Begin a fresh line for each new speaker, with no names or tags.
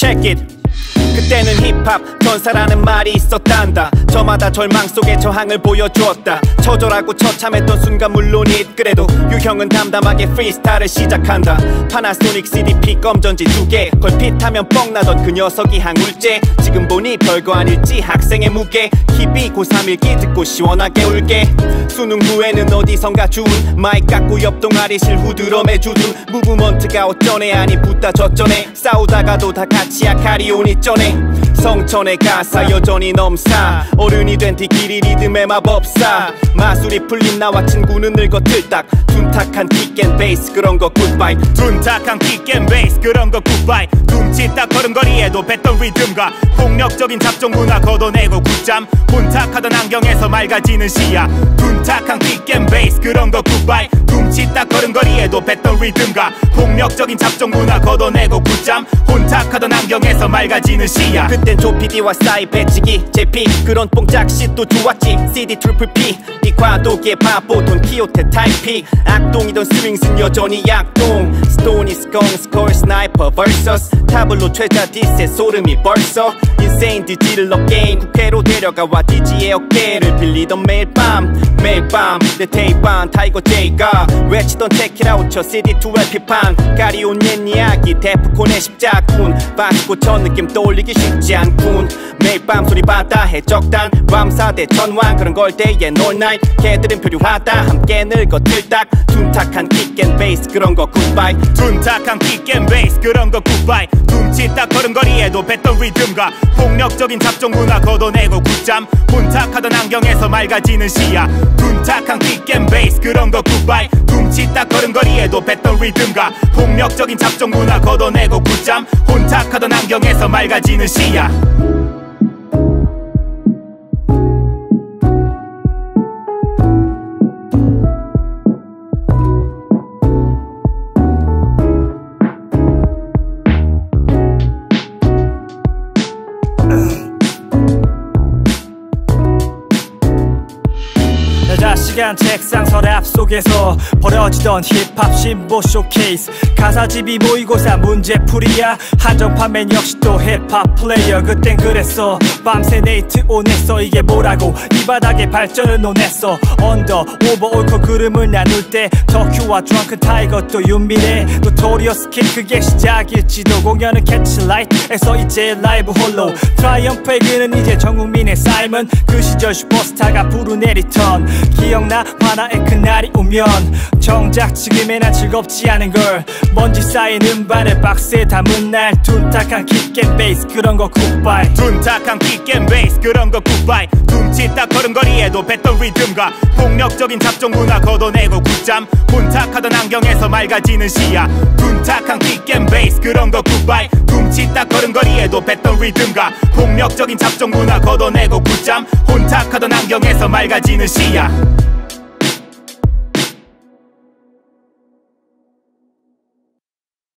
check it. 그때는 힙합 전사라는 말이 있었단다. 저마다 절망 속에 저항을 보여줬다. 처절하고 처참했던 순간 물론잇. 그래도 유형은 담담하게 프리스타일을 시작한다. 파나소닉 CDP 검전지 2개 걸핏하면 뻥나던 그 녀석이 항우울제. 지금 보니 별거 아닐지 학생의 무게. 힙이 고삼일기 듣고 시원하게 울게. 수능 후에는 어디선가 주운 마이크 깎고 옆 동아리실 후드럼에 주둔 무브먼트가 어쩌네 아니 붙다 졌전에 싸우다가도 다 같이야 가리온이 쩌네. 성천의 가사 여전히 넘사. 어른이 된 뒤길이 리듬의 마법사. 마술이 풀린 나와 친구는 늙어 틀딱. 둔탁한 킥앤 베이스 그런 거 굿바이.
둔탁한 킥앤 베이스 그런 거 굿바이. 둠칫딱 걸음걸이에도 뱉던 리듬과 폭력적인 잡종문화 걷어내고 굿잠. 혼탁하던 안경에서 맑아지는 시야. 둔탁한 킥앤 베이스 그런 거 굿바이. 둠칫딱 걸음걸이에도 뱉던 리듬과 폭력적인 잡종문화 걷어내고 굿잠. 혼탁하던 안경에서 맑아지는 시야.
그땐 조피디와 싸이 배치기 JP 그런 뽕짝싯도 좋았지. CD 트리플 P 이 과도기의 바보 돈키호테 타입. 악동이던 스윙스는 여전히 약동. 스톤이 스콩 스콜 스나이퍼 vs 타블로 최자 디스의 소름이 벌써. 인세인 디지를 게임 국회로 데려가와 DG의 어깨를 빌리던 매일 밤 내 테이프한 타이거 제이가 외치던 체키라웃 쳐 CD2 LP판. 가리온 옛 이야기 데프콘의 십자군. 바스고 저 느낌 떠올리기 쉽지 않군. 매일 밤 소리 받아 해적단 밤사대 천왕 그런 걸 대에 놀나잇. 걔들은 표류하다 함께 늙어 틀딱. 둔탁한 킥앤 베이스 그런 거 굿바이.
둔탁한 킥앤 베이스 그런 거 굿바이. 둠칫딱 걸음걸이에도 뱉던 리듬과 폭력적인 잡종문화 걷어내고 굿잠. 혼탁하던 안경에서 맑아지는 시야. 둔탁한 킥앤 베이스 그런 거 굿바이. 둠칫딱 걸음걸이에도 뱉던 리듬과 폭력적인 잡종문화 걷어내고 굿잠. 혼탁하던 안경에서 맑아지는 시야.
시간 책상 서랍 속에서 벌어지던 힙합 신보 쇼케이스. 가사집이 모의고사 문제풀이야. 한정판맨 역시 또 힙합 플레이어. 그땐 그랬어. 밤새 네이트 온했어. 이게 뭐라고 이 바닥에 발전을 논했어. 언더 오버 옳고 그름을 나눌 때 덕큐와 드렁큰 타이거 또 윤미래 노토리어스 킥 그게 시작일지도. 공연은 캐치라이트에서 이제 라이브 홀로. 트라이엄프의 그는 이제 전국민의 삶은 그 시절 슈퍼스타가 부르네 리턴. 기억나 하나의 그날이 오면 정작 지금의 난 즐겁지 않은 걸. 먼지 쌓인 음반을 박스에 담은 날. 둔탁한 킥앤 베이스 그런 거 굿바이.
둔탁한 킥앤 베이스 그런 거 굿바이. 둠칫딱 걸음걸이에도 뱉던 리듬과 폭력적인 잡종문화 걷어내고 굿잠. 혼탁하던 안경에서 맑아지는 시야. 둔탁한 킥앤 베이스 그런 거 굿바이. 둠칫딱 걸음걸이에도 뱉던 리듬과 폭력적인 잡종문화 걷어내고 굿잠. 혼탁하던 안경에서 맑아지는 시야.